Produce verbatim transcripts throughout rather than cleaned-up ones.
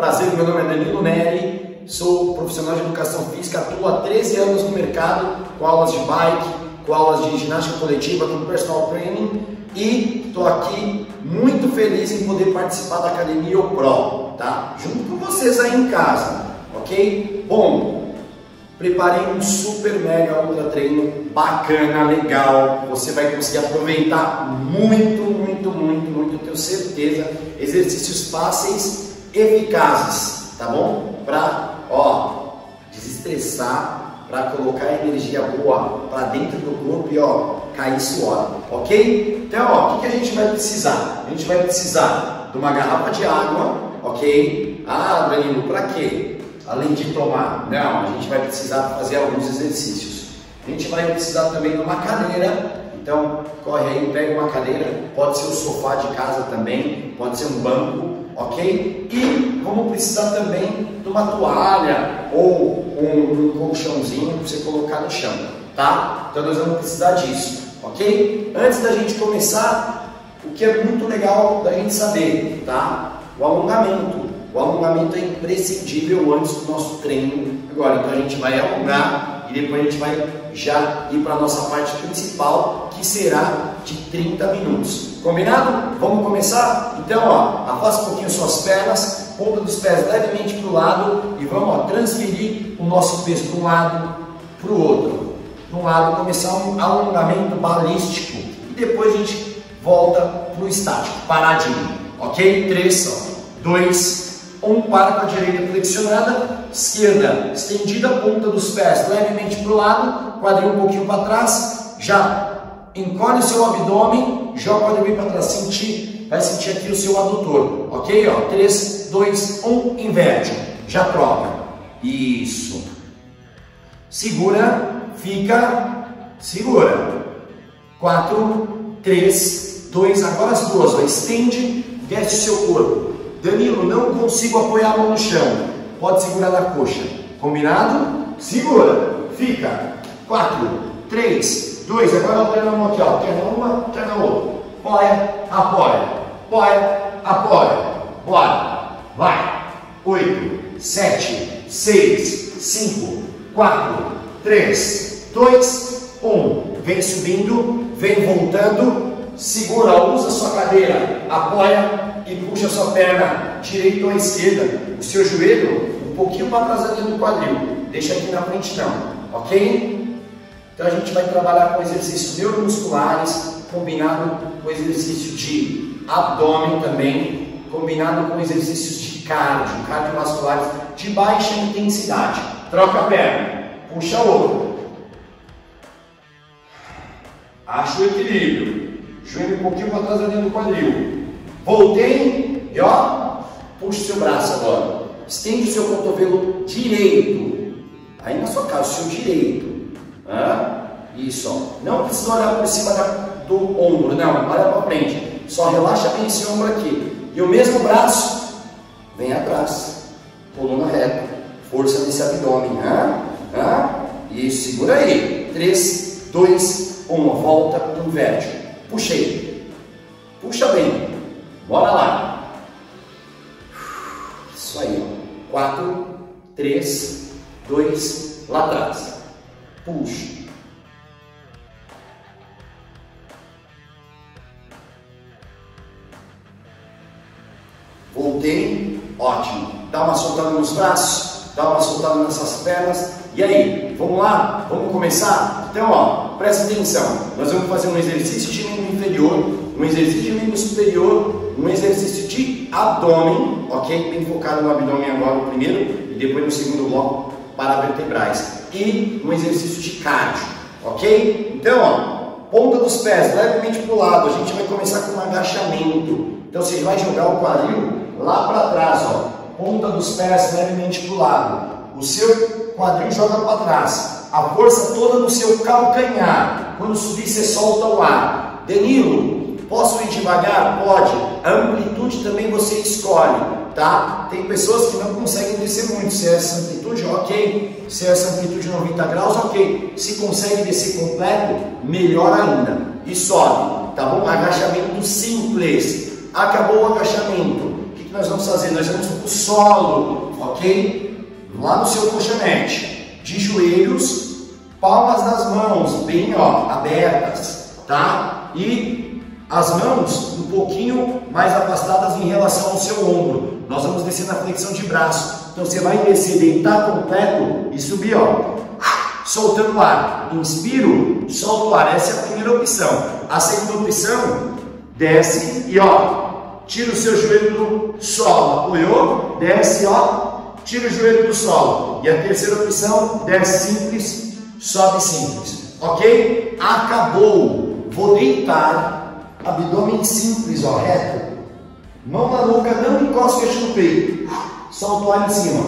prazer, meu nome é Danilo Neri, sou profissional de educação física, atuo há treze anos no mercado, com aulas de bike, com aulas de ginástica coletiva, com personal training, e estou aqui muito feliz em poder participar da Academia O Pro, tá? Junto com vocês aí em casa, ok? Bom, preparei um super mega ultra treino bacana, legal, você vai conseguir aproveitar muito, muito, muito, muito, tenho certeza, exercícios fáceis, eficazes, tá bom? Para, ó, desestressar, para colocar energia boa para dentro do corpo e, ó, cair suor, ok? Então, ó, o que, que a gente vai precisar? A gente vai precisar de uma garrafa de água, ok? Ah, Danilo, para quê? Além de tomar, não, a gente vai precisar fazer alguns exercícios. A gente vai precisar também de uma cadeira, então corre aí, pega uma cadeira, pode ser o sofá de casa também, pode ser um banco, ok? E vamos precisar também de uma toalha ou um, um colchãozinho para você colocar no chão, tá? Então nós vamos precisar disso, ok? Antes da gente começar, o que é muito legal da gente saber, tá? O alongamento. O alongamento é imprescindível antes do nosso treino. Agora, então a gente vai alongar e depois a gente vai já ir para a nossa parte principal, que será de trinta minutos. Combinado? Vamos começar? Então, ó, afasta um pouquinho suas pernas, ponta dos pés levemente para o lado e vamos, ó, transferir o nosso peso de um lado para o outro. De um lado, começar um alongamento balístico e depois a gente volta para o estático, paradinho. Ok? três, dois, um, para com a direita flexionada, esquerda estendida, ponta dos pés levemente para o lado, quadril um pouquinho para trás, já encolhe o seu abdômen, joga o quadril para trás, sentir, vai sentir aqui o seu adutor, ok? Ó, três, dois, um, inverte, já troca, isso, segura, fica, segura, quatro, três, dois, agora as duas, ó, estende, desce o seu corpo. Danilo, não consigo apoiar a mão no chão. Pode segurar na coxa. Combinado? Segura. Fica. quatro, três, dois. Agora alterna a mão aqui, ó. Alterna uma, alterna outra. Apoia, apoia. Apoia, apoia. Bora. Vai. oito, sete, seis, cinco, quatro, três, dois, um. Vem subindo, vem voltando. Segura, usa a sua cadeira. Apoia e puxa a sua perna direita ou à esquerda, o seu joelho um pouquinho para trás ali do quadril, deixa aqui na frente não, ok? Então a gente vai trabalhar com exercícios neuromusculares, combinado com exercício de abdômen também, combinado com exercícios de cardio, cardiovasculares de baixa intensidade. Troca a perna, puxa a outra, acha o equilíbrio, joelho um pouquinho para trás ali do quadril. Voltei e ó, puxa o seu braço agora, estende o seu cotovelo direito, aí na sua casa, o seu direito, ah, isso, ó. Não precisa olhar por cima da, do ombro, não, olha para frente, só relaxa bem esse ombro aqui, e o mesmo braço, vem atrás, coluna reta, força nesse abdômen, ah, ah, isso, segura aí, três, dois, um, volta, inverte, puxei, puxa bem. Bora lá. Isso aí, ó. quatro, três, dois, lá atrás. Puxa. Voltei. Ótimo. Dá uma soltada nos braços. Dá uma soltada nessas pernas. E aí? Vamos lá? Vamos começar? Então, ó, presta atenção. Nós vamos fazer um exercício de membro inferior, um exercício de membro superior, um exercício de abdômen, ok? Bem focado no abdômen agora no primeiro e depois no segundo bloco para vertebrais. E um exercício de cardio, ok? Então, ó, ponta dos pés levemente para o lado. A gente vai começar com um agachamento. Então, você vai jogar o quadril lá para trás, ó. Ponta dos pés levemente para o lado. O seu quadril joga para trás. A força toda no seu calcanhar. Quando subir, você solta o ar. Danilo, posso ir devagar? Pode. A amplitude também você escolhe, tá? Tem pessoas que não conseguem descer muito. Se é essa amplitude, ok. Se é essa amplitude noventa graus, ok. Se consegue descer completo, melhor ainda. E sobe, tá bom? Agachamento simples. Acabou o agachamento. O que nós vamos fazer? Nós vamos para o solo, ok? Lá no seu colchonete, de joelhos, palmas das mãos, bem ó, abertas, tá? E as mãos um pouquinho mais afastadas em relação ao seu ombro. Nós vamos descer na flexão de braço. Então você vai descer, deitar completo e subir, ó, soltando o ar. Inspiro, solto o ar. Essa é a primeira opção. A segunda opção, desce e ó, tira o seu joelho do solo. Apoiou, desce, ó, tira o joelho do solo. E a terceira opção, desce simples, sobe simples. Ok? Acabou. Vou deitar, abdômen simples, ó, reto. Mão na nuca, não encosta o queixo no peito. Solta o ar em cima.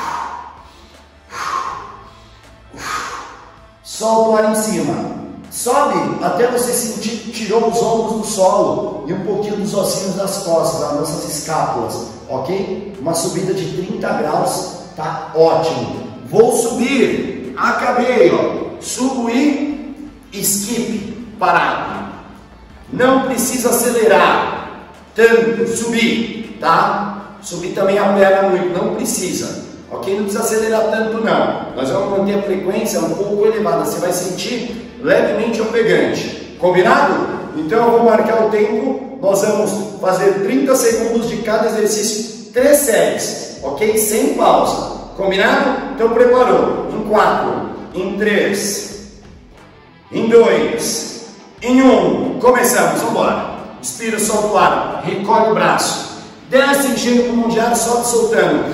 Solta o ar em cima. Sobe até você sentir que tirou os ombros do solo e um pouquinho dos ossinhos das costas, das nossas escápulas, ok? Uma subida de trinta graus, tá ótimo. Vou subir, acabei, ó. Subo e skip, parado. Não precisa acelerar tanto, subir, tá? Subir também a perna muito, não precisa, ok? Não precisa acelerar tanto não. Nós vamos manter a frequência um pouco elevada, você vai sentir levemente ofegante, combinado? Então eu vou marcar o tempo, nós vamos fazer trinta segundos de cada exercício, três séries, ok? Sem pausa, combinado? Então preparou, em quatro, em três, em dois, em um, começamos, vamos embora. Inspira, solta o ar, recolhe o braço, desce enchendo o pulmão de ar, sobe soltando.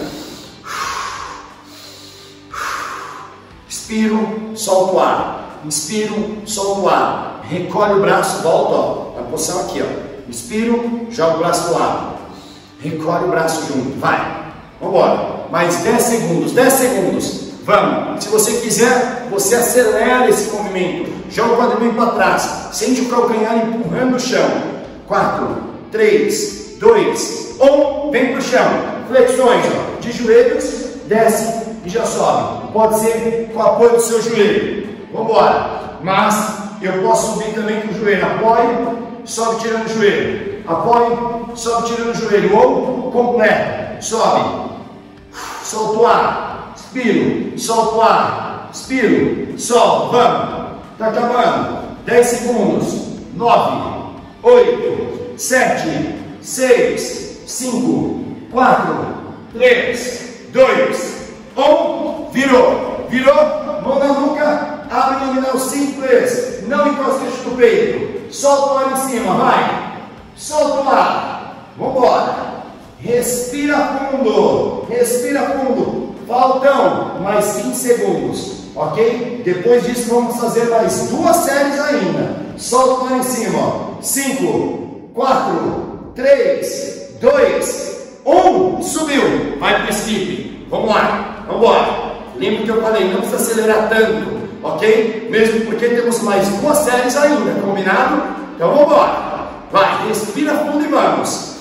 Inspiro, solta o ar. Inspiro, solta o ar. Recolhe o braço, volta, ó, na posição aqui, ó. Inspiro, joga o braço do lado. Recolhe o braço junto, vai. Vamos embora. Mais dez segundos, dez segundos. Vamos. Se você quiser, você acelera esse movimento. Joga o quadril para trás. Sente o calcanhar empurrando o chão. quatro, três, dois, um, vem para o chão. Flexões, ó, de joelhos, desce e já sobe. Pode ser com o apoio do seu joelho. Vamos embora. Mas eu posso subir também com o joelho. Apoio, sobe tirando o joelho. Apoio, sobe tirando o joelho. Ou completo. Sobe. Solta o ar. Expiro. Solta o ar. Expiro. Solta. Vamos. Está acabando. dez segundos. nove. oito, sete, seis, cinco, quatro, três, dois, um, virou, virou, mão na nuca, abdominal simples, não encosta no peito, solta o ar em cima, vai, solta o ar, vamos embora, respira fundo, respira fundo, faltam mais vinte segundos, ok? Depois disso vamos fazer mais duas séries ainda, solta o ar em cima, cinco, quatro, três, dois, um, subiu, vai para o skip, vamos lá, vamos embora. Lembra que eu falei, não precisa acelerar tanto, ok? Mesmo porque temos mais duas séries ainda, combinado? Então vamos embora, vai, respira fundo e vamos.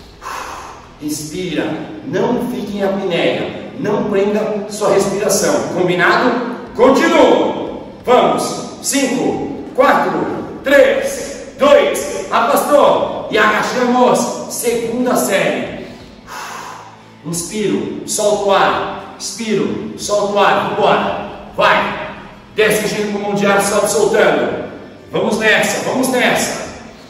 Respira, não fique em apneia, não prenda sua respiração, combinado? Continua, vamos, cinco, quatro, três, dois, afastou e agachamos, segunda série. Inspiro, solta o ar, expiro, solta o ar, vamos embora, vai, desce enchendo o pulmão de ar, sobe soltando, vamos nessa, vamos nessa,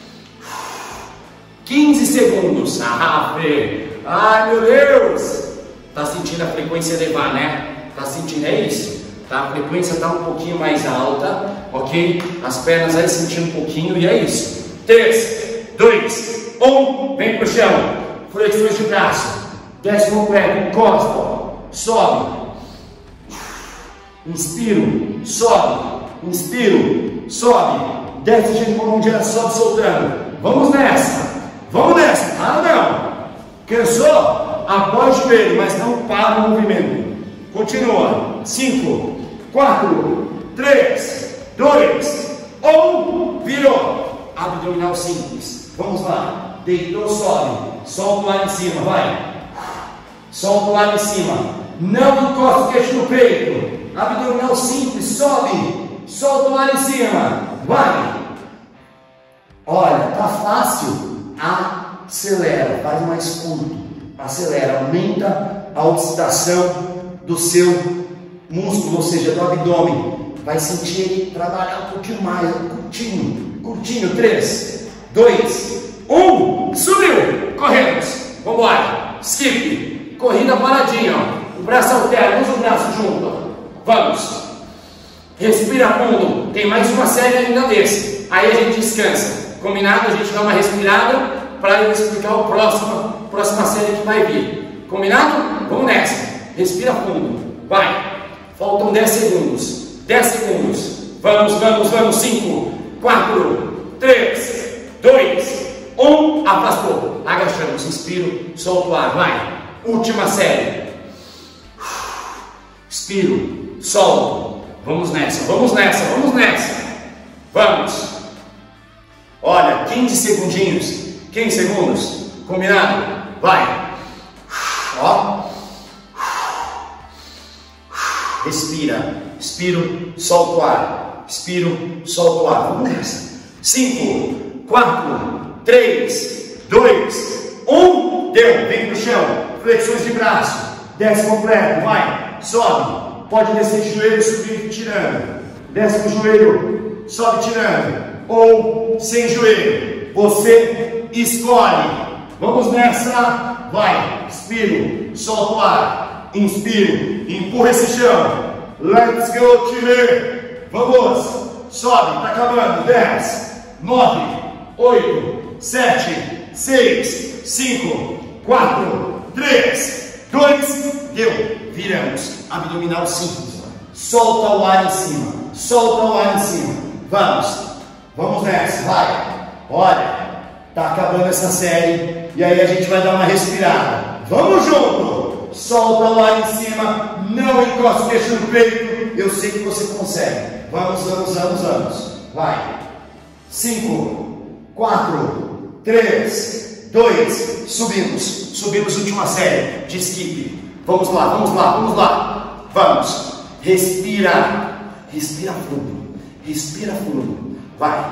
quinze segundos, ah, Fê, ai meu Deus, tá sentindo a frequência elevar, né? Tá sentindo, é isso? Tá? A frequência está um pouquinho mais alta, ok? As pernas aí sentindo um pouquinho e é isso. três, dois, um, vem pro chão. Flexões de braço. Desce com o pé, encosta, sobe. Inspiro, sobe. Inspiro, sobe. Desce, gente, com a mão de ar, sobe, soltando. Vamos nessa. Vamos nessa. Ah, não. Cansou? Apoia o joelho, mas não para o movimento. Continua. cinco, quatro, três, dois, um, virou. Abdominal simples. Vamos lá. Deitou, sobe. Solta o ar em cima, vai. Solta o ar em cima. Não encosta o queixo no peito. Abdominal simples, sobe. Solta o ar em cima. Vai. Olha, tá fácil. Acelera, faz mais curto. acelera, aumenta a oxidação do seu músculo, ou seja, do abdômen. Vai sentir ele trabalhar um pouquinho mais, curtinho, curtinho. três, dois, um, subiu, corremos, vamos embora, skip, corrida paradinha, ó. O braço alterno, usa o braço junto, ó. Vamos, respira fundo, tem mais uma série ainda desse, aí a gente descansa, combinado? A gente dá uma respirada para eu explicar o próximo, próxima série que vai vir, combinado? Vamos nessa, respira fundo, vai, faltam dez segundos, dez segundos, vamos, vamos, vamos, cinco, quatro, três, dois, um, afastou, agachamos, inspiro, solto o ar, vai, última série, expiro, solto, vamos nessa, vamos nessa, vamos nessa, vamos, olha, quinze segundinhos, quinze segundos, combinado? Vai, ó, respira, expiro, solto o ar, expiro, solto o ar, vamos nessa, cinco, quatro, três, dois, um, deu, vem pro chão, flexões de braço, desce completo, vai, sobe, pode descer de joelho, subir tirando, desce com o joelho, sobe tirando, ou sem joelho, você escolhe, vamos nessa, vai, expiro, solta o ar, inspiro, empurra esse chão, let's go time, vamos, sobe, tá acabando, dez, nove, oito, sete, seis, cinco, quatro, três, dois, deu, viramos, abdominal simples, solta o ar em cima, solta o ar em cima, vamos, vamos nessa, vai, olha, tá acabando essa série, e aí a gente vai dar uma respirada, vamos junto, solta o ar em cima, não encosta o queixo no peito, eu sei que você consegue, vamos, vamos, vamos, vamos, vai, cinco, quatro, três, dois, subimos, subimos última série de skip, vamos lá, vamos lá, vamos lá, vamos, respira, respira fundo, respira fundo, vai,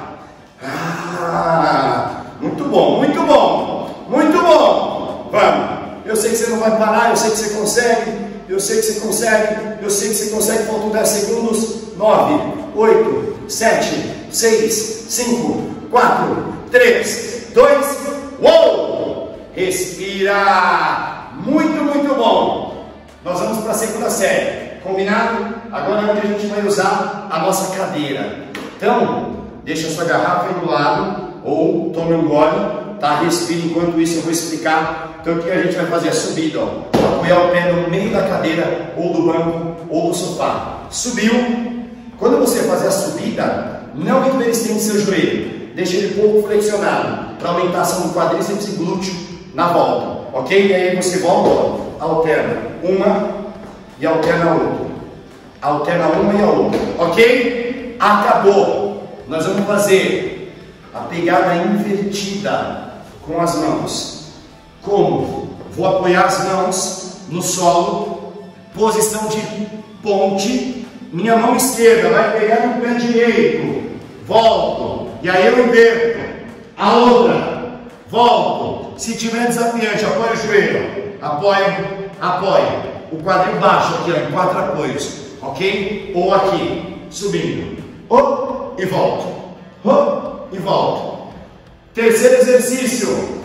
ah, muito bom, muito bom, muito bom, vamos, eu sei que você não vai parar, eu sei que você consegue, eu sei que você consegue, eu sei que você consegue, faltam dez segundos, nove, oito, sete, seis, cinco, quatro, três, dois, uou! Respira! Muito, muito bom! Nós vamos para a segunda série, combinado? Agora é onde a gente vai usar a nossa cadeira. Então, deixa a sua garrafa aí do lado, ou tome um gole, tá? Respire, enquanto isso eu vou explicar. Então, o que a gente vai fazer? A subida, ó. Apoiar o pé no meio da cadeira, ou do banco, ou do sofá. Subiu. Quando você fazer a subida, não hiperestende seu joelho. Deixa ele pouco flexionado, para aumentar a ação do quadríceps e glúteo na volta, ok? E aí você volta, alterna uma e alterna a outra, alterna uma e a outra, ok? Acabou! Nós vamos fazer a pegada invertida com as mãos. Como? Vou apoiar as mãos no solo, posição de ponte, minha mão esquerda vai pegar no pé direito, volto. E aí eu inverto, a outra, volto, se tiver desafiante, apoia o joelho, apoia, apoia, o quadril baixo aqui, ó, em quatro apoios, ok? Ou aqui, subindo, oh, e volto, oh, e volto. Terceiro exercício,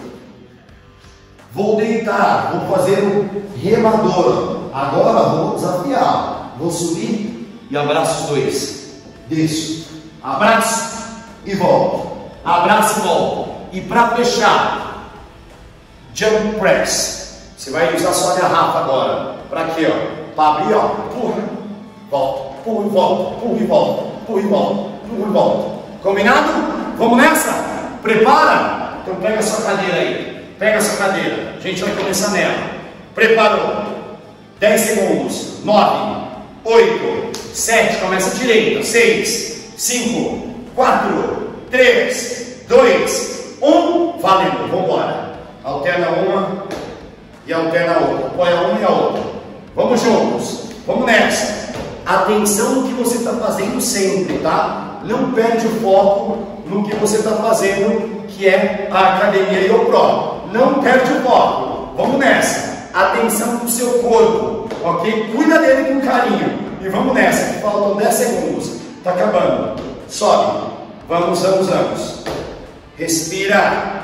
vou deitar, vou fazer o remador, agora vou desafiar, vou subir e abraço os dois, desço, abraço, e volto, abraço e volto, e para fechar, jump press, você vai usar sua garrafa agora, para aqui, ó, para abrir, ó, pula, volta, pula e volta, pula e volta, pula e volta, pula e volta, combinado? Vamos nessa? Prepara? Então pega a sua cadeira aí, pega a sua cadeira, a gente vai começar nela, preparou, dez segundos, nove, oito, sete, começa à direita, seis, cinco, quatro, três, dois, um, valendo, vamos embora. Alterna uma e alterna a outra, apoia uma e a outra. Vamos juntos, vamos nessa. Atenção no que você está fazendo sempre, tá? Não perde o foco no que você está fazendo, que é a academia YoPro. Não perde o foco. Vamos nessa. Atenção pro seu corpo, ok? Cuida dele com carinho. E vamos nessa, que faltam dez segundos. Tá acabando. Sobe. Vamos, vamos, vamos. Respira.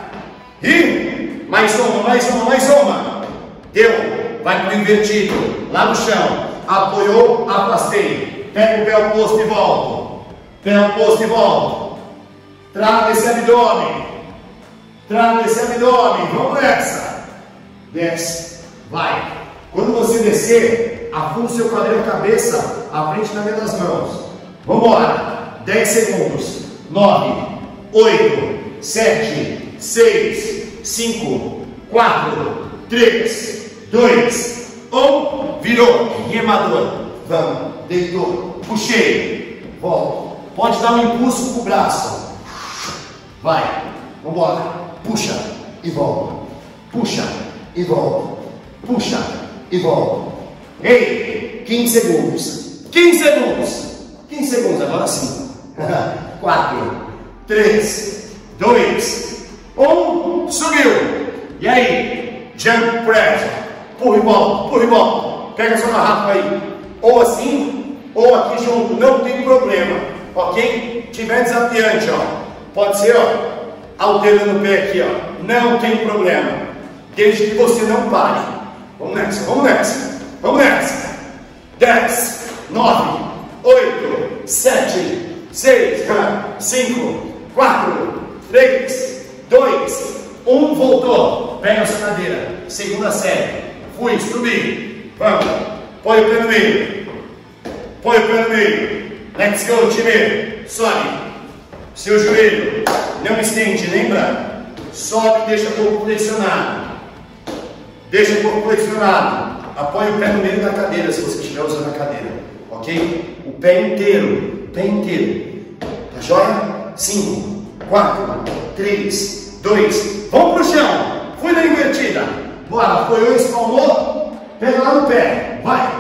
E mais uma, mais uma, mais uma. Deu. Vai pro invertido. Lá no chão. Apoiou, afastei. Pega o pé oposto e volta. Pé oposto e volta. Trava esse abdômen. Trava esse abdômen. Vamos nessa. Desce. Vai. Quando você descer, afunda o seu quadril cabeça à frente na minha das mãos. Vamos embora. dez segundos. nove, oito, sete, seis, cinco, quatro, três, dois, um. Virou. Remador. Vamos. Deitou. Puxei. Volta. Pode dar um impulso com o braço. Vai. Vamos embora. Puxa e volta. Puxa e volta. Puxa e volta. Ei, quinze segundos. quinze segundos. quinze segundos, agora sim. quatro, três, dois, um. Subiu. E aí? Jump press. Pula e volta, pula e volta. Pega a sua garrafa aí. Ou assim, ou aqui junto. Não tem problema. Ok? Tiver desafiante, ó. Pode ser, ó. Alternando o pé aqui, ó. Não tem problema. Desde que você não pare. Vamos nessa, vamos nessa. Vamos nessa. dez, nove, oito, sete, seis, cinco, quatro, três, dois, um. Voltou. Pega a sua cadeira. Segunda série. Fui, subi. Vamos. Põe o pé no meio. Põe o pé no meio. Let's go, time. Sobe. Seu joelho não estende, lembra? Sobe e deixa o corpo flexionado. Deixa o corpo flexionado. Apoie o pé no meio da cadeira, se você estiver usando a cadeira. Ok? O pé inteiro. O pé inteiro. Tá joia? cinco, quatro, três, dois. Vamos pro chão. Fui na invertida. Bora. Apoiou, espalmou. Pega lá no pé. Vai.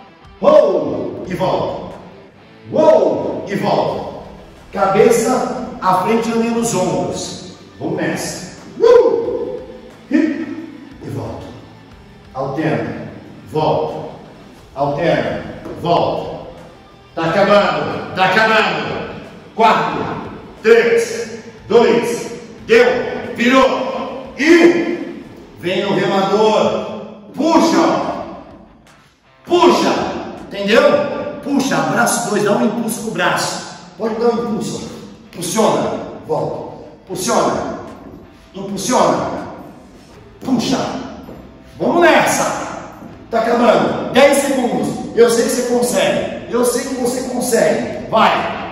Uou. E volta. Uou. E volta. Cabeça à frente da linha dos ombros. Vamos nessa. Uh! E volta. Alterna. Volta. Alterna. Volta. Tá acabando. Tá acabando. Quatro, três, dois, deu, virou. E vem o remador. Puxa. Puxa. Entendeu? Puxa. Braço dois. Dá um impulso com o braço. Pode dar um impulso. Impulsiona. Volta. Impulsiona. Impulsiona. Puxa. Vamos nessa. Tá acabando. dez segundos. Eu sei que você consegue. Eu sei que você consegue. Vai.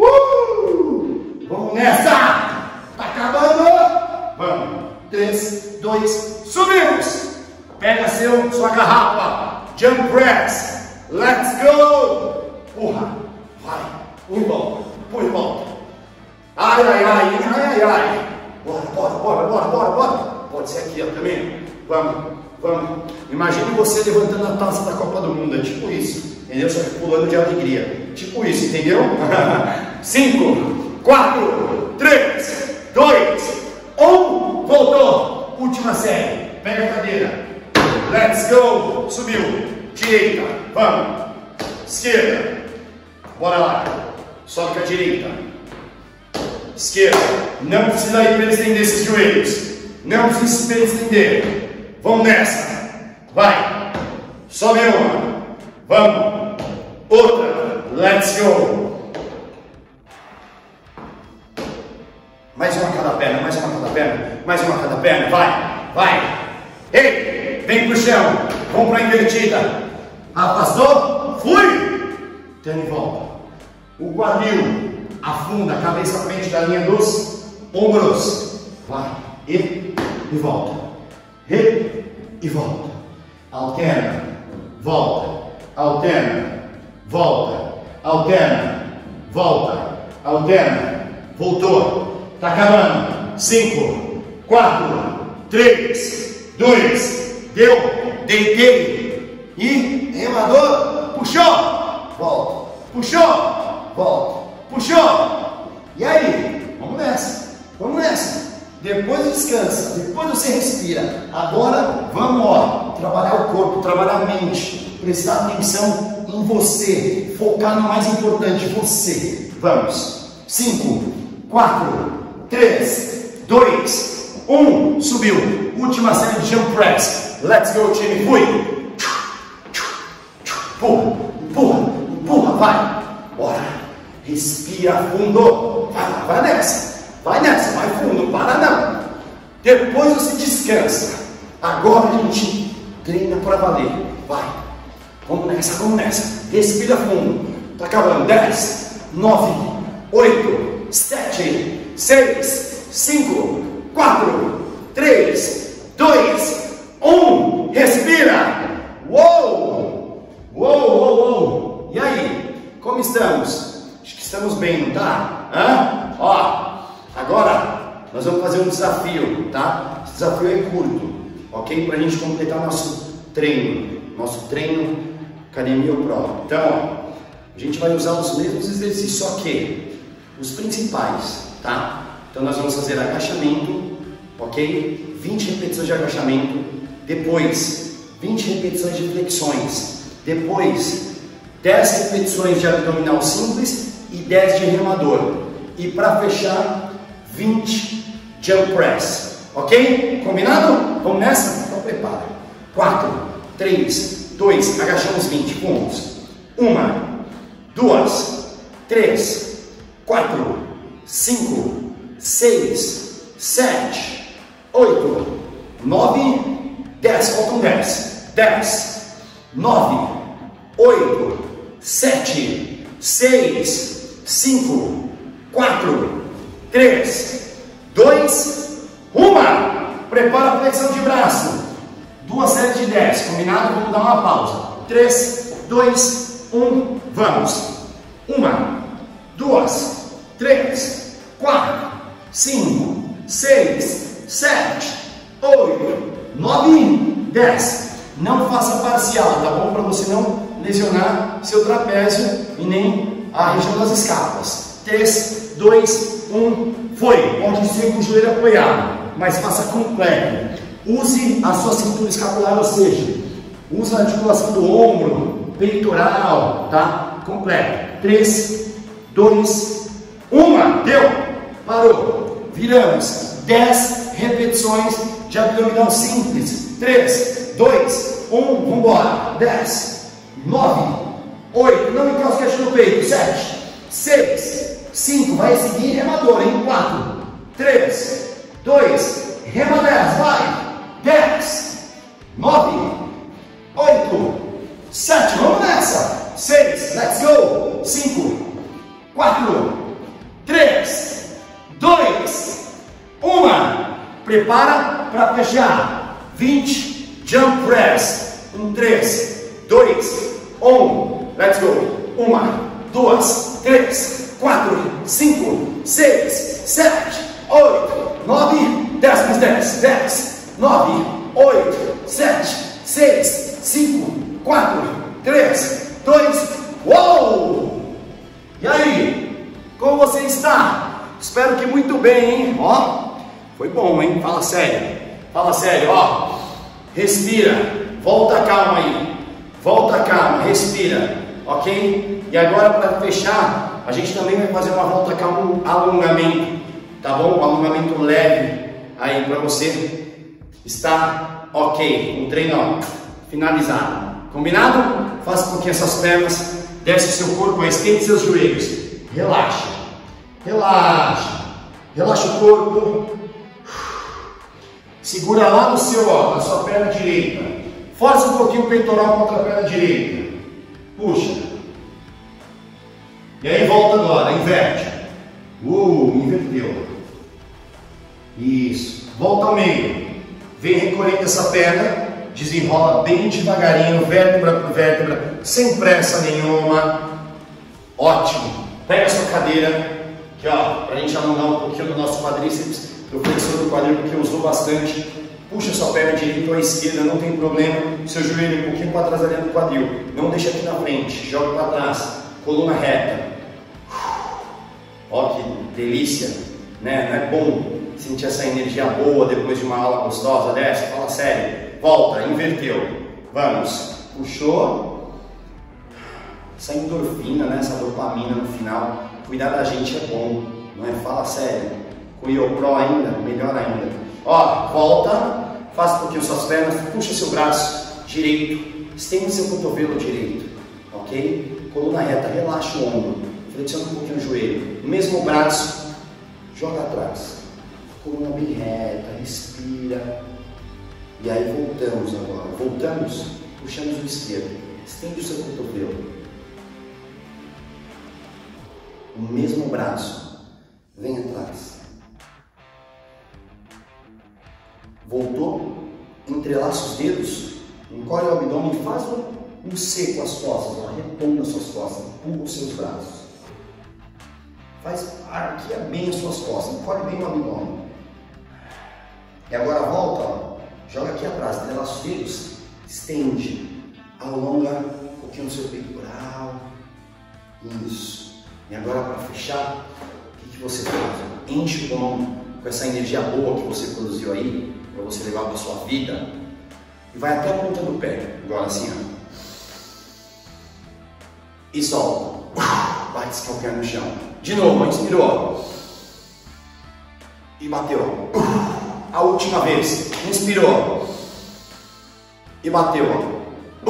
Uh! Vamos nessa. Tá acabando. Vamos. três, dois, subimos. Pega seu, sua garrafa. Jump press. Let's go. Porra. Vai. Um volta, pula e volta. Ai, ai, ai, ai, ai, ai. Bora, bora, bora, bora, bora, bora. Pode ser aqui, ó, também. Vamos, vamos. Imagine você levantando a taça da Copa do Mundo. É tipo isso, entendeu? Só que pulando de alegria. Tipo isso, entendeu? cinco, quatro, três, dois, um. Voltou. Última série. Pega a cadeira. Let's go. Subiu. Direita. Vamos. Esquerda. Bora lá. Sobe com a direita. Esquerda. Não precisa ir para estender esses joelhos. Não precisa ir estender. Vamos nessa. Vai. Sobe uma. Vamos. Outra. Let's go. Mais uma cada perna. Mais uma cada perna. Mais uma cada perna. Vai. Vai. Ei. Vem pro chão. Vamos para a invertida. Afastou. Fui. Tendo em volta. O quadril afunda a cabeça à frente da linha dos ombros. Vai. E, e volta. E, e volta. Alterna. Volta. Alterna. Volta. Alterna. Volta. Alterna. Voltou. Tá acabando. cinco, quatro, três, dois, deu. Deitei. E, remador. Puxou. Volta. Puxou. Volta. Puxou. E aí? Vamos nessa. Vamos nessa. depois descansa, depois você respira. Agora vamos, ó, trabalhar o corpo, trabalhar a mente, prestar atenção em você, focar no mais importante, você. Vamos. cinco, quatro, três, dois, um. Subiu. Última série de jump press. Let's go, time. Fui. Pula, pula, pula, vai. Bora. Respira fundo. Vai lá, vai nessa. Vai nessa, vai fundo, para não. Depois você descansa. Agora a gente treina para valer. Vai. Vamos nessa, vamos nessa. Respira fundo. Tá acabando. dez, nove, oito, sete, seis, cinco, quatro, três, dois, um. Respira. Uou! Uou, uou, uou. E aí? Como estamos? Acho que estamos bem, não tá? Hã? Ó. Agora, nós vamos fazer um desafio, tá? Esse desafio é curto, ok? Para a gente completar nosso treino, nosso treino Academia Pro. Então, ó, a gente vai usar os mesmos exercícios, só que os principais, tá? Então, nós vamos fazer agachamento, ok? vinte repetições de agachamento, depois vinte repetições de flexões, depois dez repetições de abdominal simples e dez de remador. E para fechar, vinte jump press, ok? Combinado? Vamos nessa? Então prepara. quatro, três, dois, agachamos vinte pontos. Uma, duas, três, quatro, cinco, seis, sete, oito, nove, dez. Faltam dez. dez, nove, oito, sete, seis, cinco, quatro, três, dois, uma. Prepara a flexão de braço. Duas séries de dez. Combinado? Vamos dar uma pausa. três, dois, um. Vamos. Uma, duas, três, quatro, cinco, seis, sete, oito, nove, dez. Não faça parcial, tá bom? Para você não lesionar seu trapézio e nem a região das escápulas. três, dois, um, foi. Pode ser com o joelho apoiado, mas faça completo. Use a sua cintura escapular, ou seja, use a articulação do ombro, peitoral, tá? Completo. três, dois, um, deu. Parou. Viramos. dez repetições de abdominal simples. três, dois, um, vamos embora. dez, nove, oito, não encosta no peito. sete, seis, cinco, vai seguir remador, em quatro, três, dois, rema dez, vai, dez, nove, oito, sete, vamos nessa, seis, let's go, cinco, quatro, três, dois, um, prepara para fechar, vinte, jump press, um, três, dois, um, let's go, uma, duas, três, quatro, cinco, seis, sete, oito, nove, dez, mais dez, dez, nove, oito, sete, seis, cinco, quatro, três, dois, uou! E aí, como você está? Espero que muito bem, hein? Ó, foi bom, hein? Fala sério, fala sério, ó. Respira, volta a calma aí, volta a calma, respira, ok? E agora para fechar, a gente também vai fazer uma volta calma, alongamento, tá bom? Um alongamento leve aí para você estar ok, um treino ó, finalizado. Combinado? Faça com que essas pernas desce seu corpo, estende seus joelhos, relaxa, relaxa, relaxa o corpo, segura lá no seu, ó, na sua perna direita, força um pouquinho o peitoral contra a perna direita, puxa. E aí volta agora, inverte. Uh, inverteu. Isso. Volta ao meio. Vem recolhendo essa perna. Desenrola bem devagarinho, vértebra por vértebra, sem pressa nenhuma. Ótimo. Pega a sua cadeira, aqui ó, para a gente alongar um pouquinho do nosso quadríceps, do flexor do quadril, porque usou bastante. Puxa sua perna direita ou à esquerda, não tem problema. Seu joelho um pouquinho para trás ali do quadril. Não deixa aqui na frente, joga para trás. Coluna reta. Ó que delícia. né? Não é bom sentir essa energia boa depois de uma aula gostosa dessa? Fala sério. Volta, inverteu. Vamos. Puxou. Essa endorfina, né? Essa dopamina no final. Cuidar da gente é bom, não é? Fala sério. Com o IoPro ainda, melhor ainda. Ó, volta. Faça um pouquinho suas pernas. Puxa seu braço direito. Estende seu cotovelo direito. Ok? Coluna reta. Relaxa o ombro. Flexiona um pouquinho o joelho. Mesmo braço. Joga atrás. Coluna bem reta. Respira. E aí voltamos agora. Voltamos, puxamos o esquerdo. Estende o seu cotovelo. O mesmo braço. Vem atrás. Voltou. Entrelaça os dedos. Encolhe o abdômen e faz um, um C com as costas. Ó, reponga as suas costas. Empurra os seus braços. Faz, arqueia bem as suas costas. Encolhe bem o abdômen. E agora volta, ó. Joga aqui atrás, entrelaça os dedos, estende, alonga um pouquinho o seu peitoral. Isso. E agora para fechar, o que, que você faz? Enche o pulmão com essa energia boa que você produziu aí, para você levar para a sua vida. E vai até a ponta do pé. Agora assim, ó. E solta. Bate esse calcanhar no chão. De novo, inspirou. E bateu. A última vez, inspirou e bateu.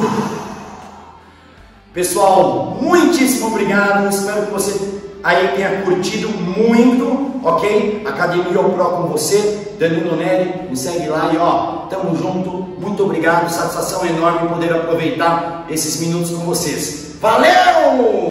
Pessoal, muitíssimo obrigado. Espero que você aí tenha curtido muito, ok? Academia IoPro com você, Danilo Neri, me segue lá e ó, tamo junto. Muito obrigado, satisfação enorme poder aproveitar esses minutos com vocês. Valeu!